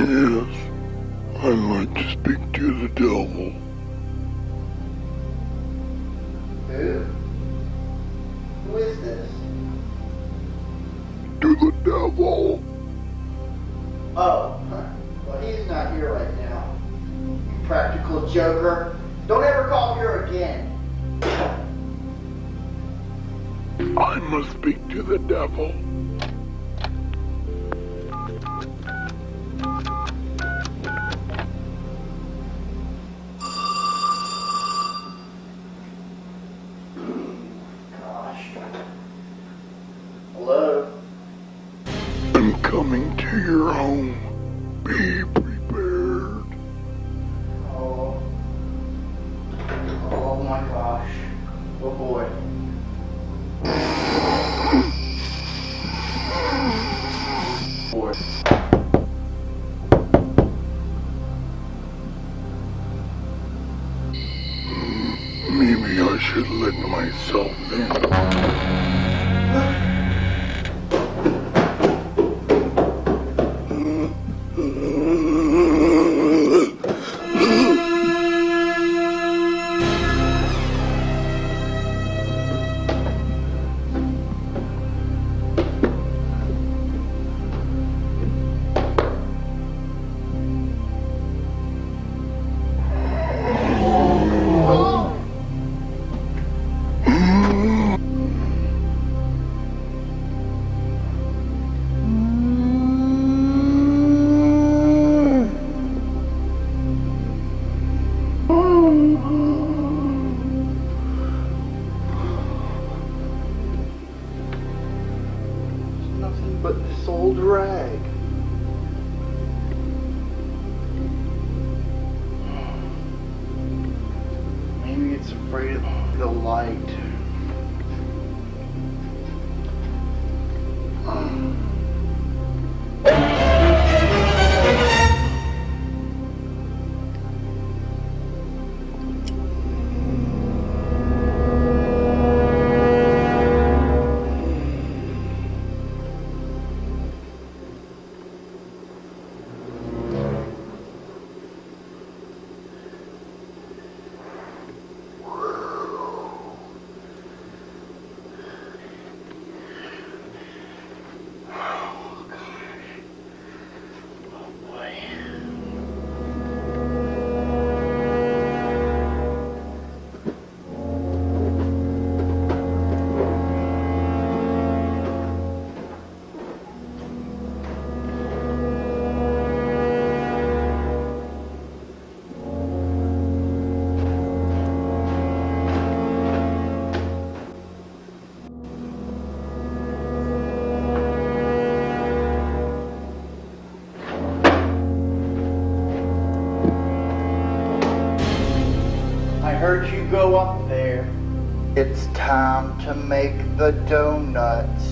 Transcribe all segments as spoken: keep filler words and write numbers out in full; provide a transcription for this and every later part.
Yes, I'd like to speak to the devil. Who? Who is this? To the devil. Oh, huh. Well, he's not here right now. You practical joker. Don't ever call here again. I must speak to the devil. Gosh. Hello? I'm coming to your home. Be prepared. Oh. Oh my gosh. Oh boy. Boy. Maybe I should let myself in. Nothing but this old rag. Maybe it's afraid of the light. I heard you go up there. It's time to make the donuts.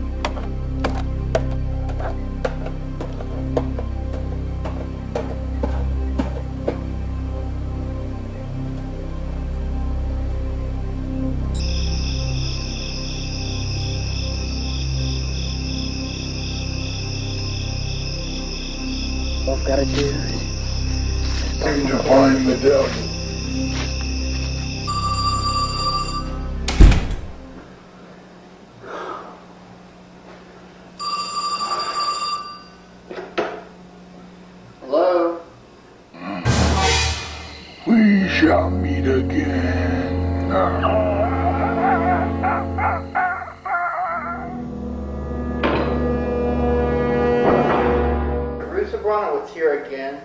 All I've gotta do is Time to find the devil. Hello? We shall meet again. Abranowitz here again.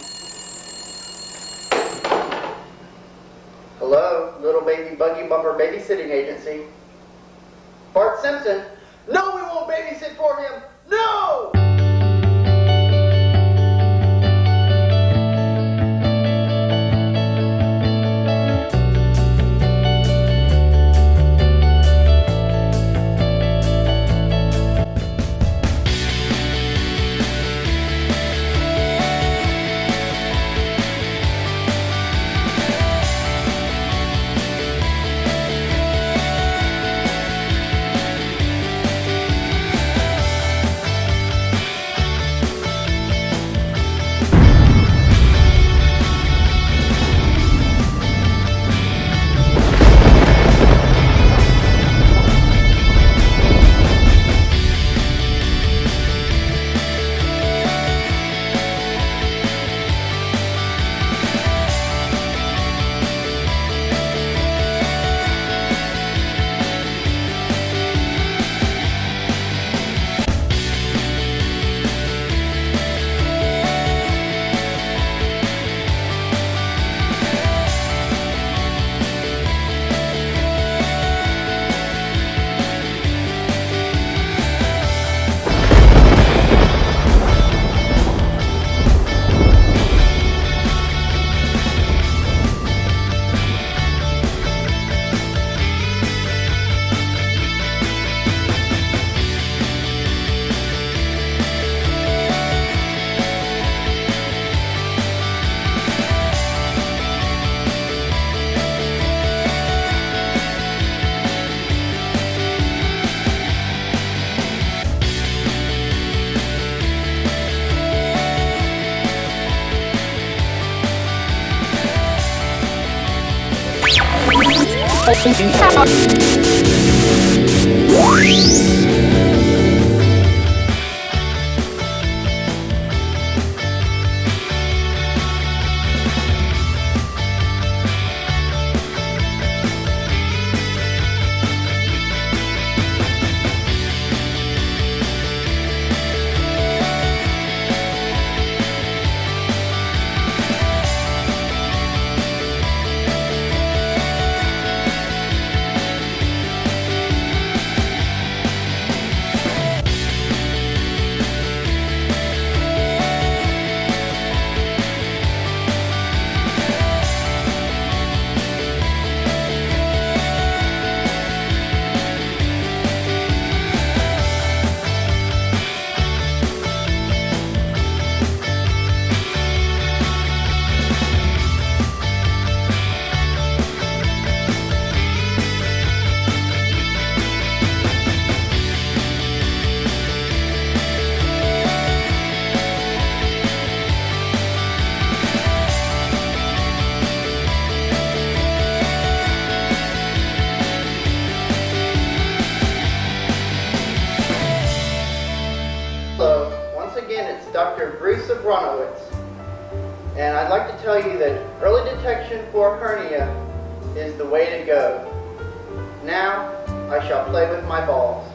Hello, little baby buggy bumper babysitting agency. Bart Simpson. No, we won't babysit for him. No! Doctor Abranowitz, and I'd like to tell you that early detection for hernia is the way to go. Now, I shall play with my balls.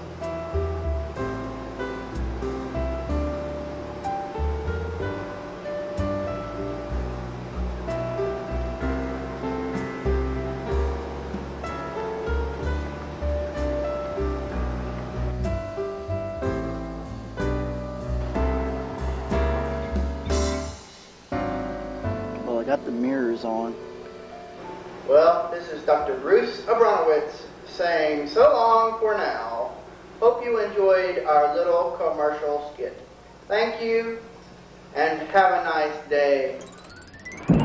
I got the mirrors on. Well, this is Doctor Abranowitz saying so long for now. Hope you enjoyed our little commercial skit. Thank you, and have a nice day.